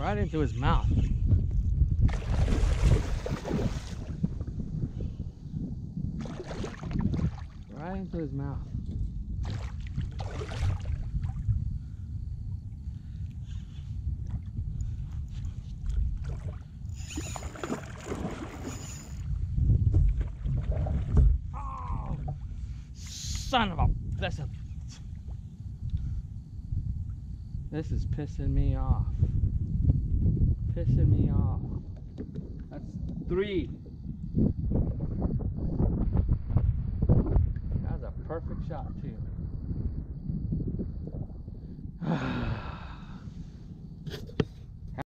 Right into his mouth. Right into his mouth. Oh, son of a, this is pissing me off. Pissing me off. That's 3. That was a perfect shot too.